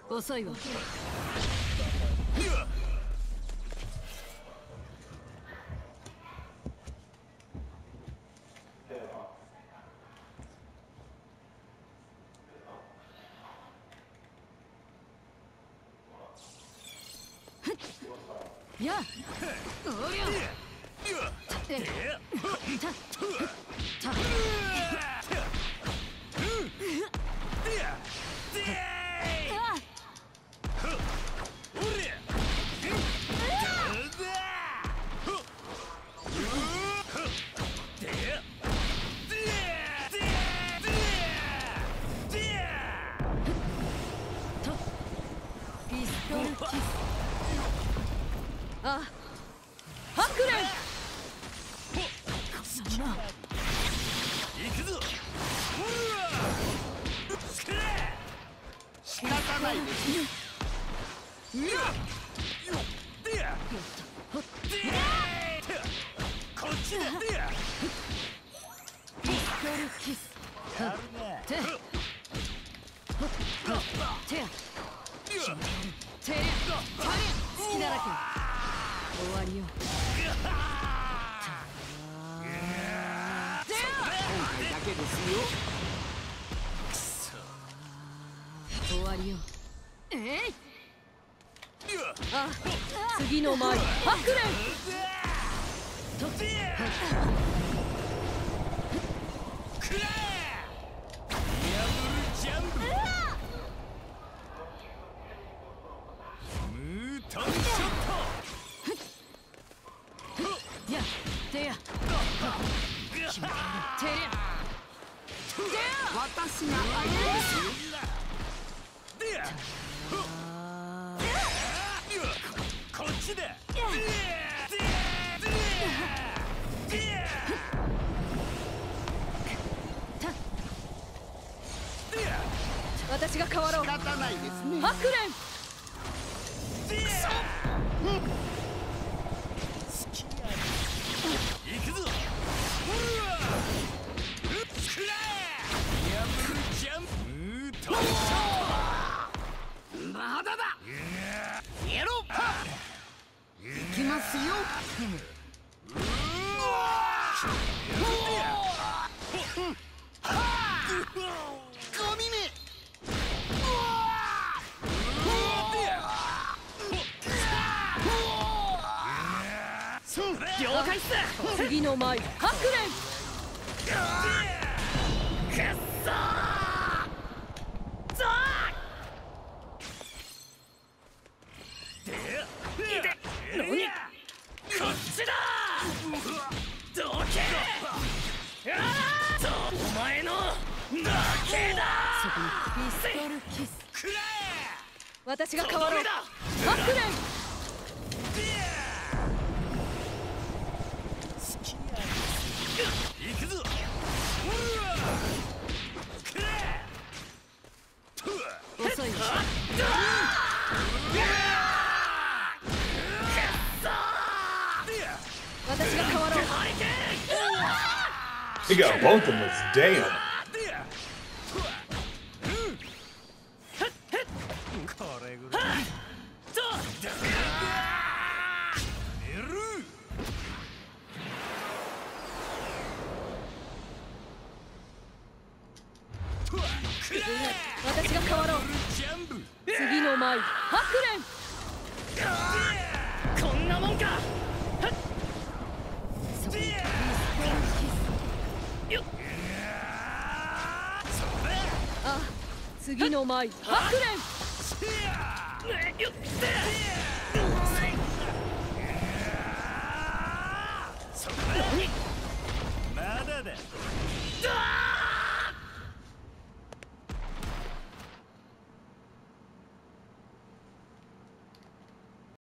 遅いわ。やあ、おりゃ。ピストルキス。あ、ハクレン。行くぞ。仕方ないです。こっちだ。ピストルキス。やるね。て。好きだらけ。終わりよ。今回だけですよ。終わりよ。あ、次の前、ハクレン。私があげますよ。こっちだ。私が変わろう。仕方ないですね。ハクレン。行くぞ。まだだ。イエローパー。行きますよ。ゴミめ。了解っす。次の前、ハクレン。くっそー。何？こっちだ。どけ。お前の負けだ。そこにピストルキス。私が変わろう。ハクレン。行くぞ。遅いわ。私が変わろう。 He got both of us. Damn. 私が変わろう。次の前、ハクレン。こんなもんか。そこにピストルキス。よっ。あ、次の前、ハクレン。よっ。